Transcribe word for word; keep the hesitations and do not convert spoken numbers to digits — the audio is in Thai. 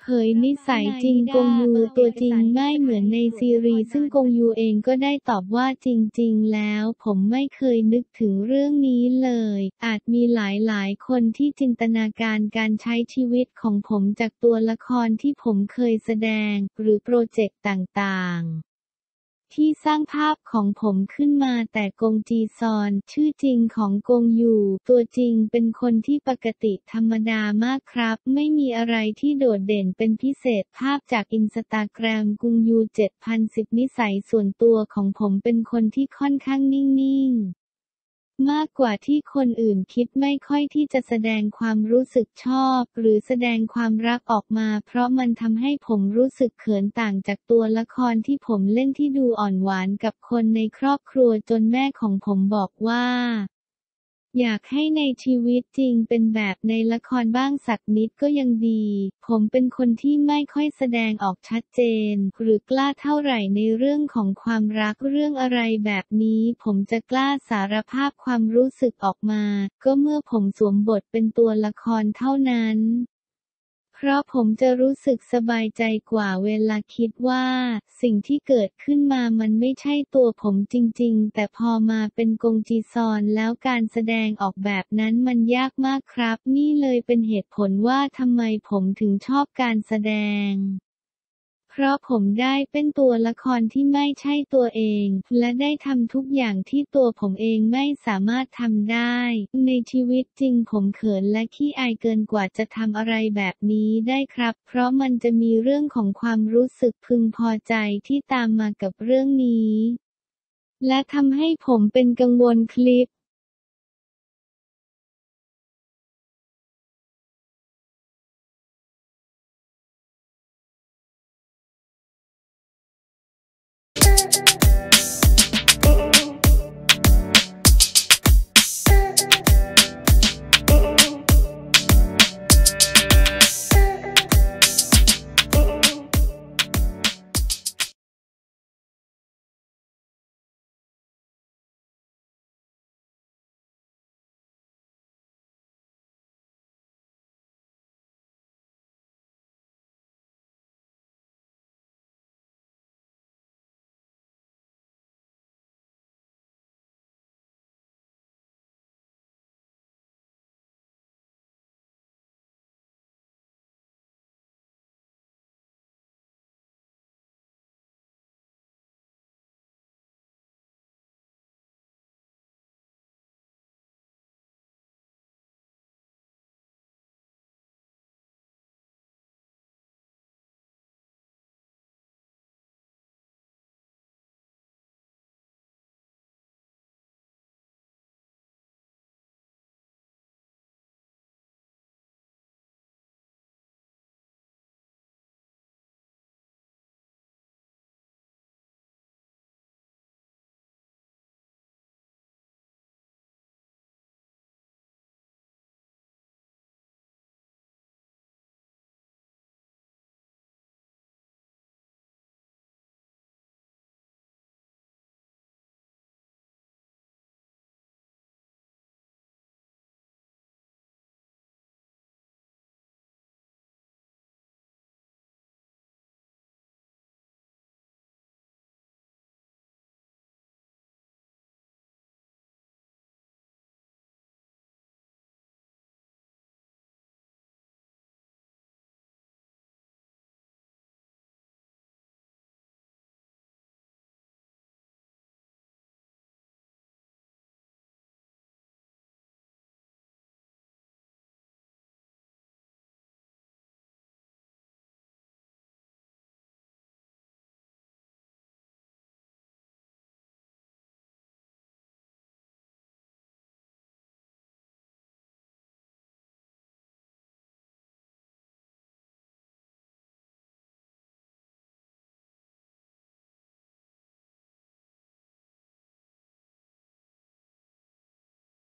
ยนิสัยจริงกงยูตัวจริงไม่เหมือนในซีรีส์ซึ่งกงยูเองก็ได้ตอบว่าจริงๆแล้วผมไม่เคยนึกถึงเรื่องนี้เลยอาจมีหลายๆคนที่จินตนาการการใช้ชีวิตของผมจากตัวละครที่ผมเคยแสดงหรือโปรเจกต์ต่างๆที่สร้างภาพของผมขึ้นมาแต่กงจีซอนชื่อจริงของกงยูตัวจริงเป็นคนที่ปกติธรรมดามากครับไม่มีอะไรที่โดดเด่นเป็นพิเศษภาพจากอินสตาแกรมกงยูเจ็ดพันสิบนิสัยส่วนตัวของผมเป็นคนที่ค่อนข้างนิ่งๆมากกว่าที่คนอื่นคิดไม่ค่อยที่จะแสดงความรู้สึกชอบหรือแสดงความรักออกมาเพราะมันทำให้ผมรู้สึกเขินต่างจากตัวละครที่ผมเล่นที่ดูอ่อนหวานกับคนในครอบครัวจนแม่ของผมบอกว่าอยากให้ในชีวิตจริงเป็นแบบในละครบ้างสักนิดก็ยังดีผมเป็นคนที่ไม่ค่อยแสดงออกชัดเจนหรือกล้าเท่าไหร่ในเรื่องของความรักเรื่องอะไรแบบนี้ผมจะกล้าสารภาพความรู้สึกออกมาก็เมื่อผมสวมบทเป็นตัวละครเท่านั้นเพราะผมจะรู้สึกสบายใจกว่าเวลาคิดว่าสิ่งที่เกิดขึ้นมามันไม่ใช่ตัวผมจริงๆแต่พอมาเป็นกงจีซอนแล้วการแสดงออกแบบนั้นมันยากมากครับนี่เลยเป็นเหตุผลว่าทำไมผมถึงชอบการแสดงเพราะผมได้เป็นตัวละครที่ไม่ใช่ตัวเองและได้ทำทุกอย่างที่ตัวผมเองไม่สามารถทำได้ในชีวิตจริงผมเขินและขี้อายเกินกว่าจะทำอะไรแบบนี้ได้ครับเพราะมันจะมีเรื่องของความรู้สึกพึงพอใจที่ตามมากับเรื่องนี้และทำให้ผมเป็นกังวลคลิป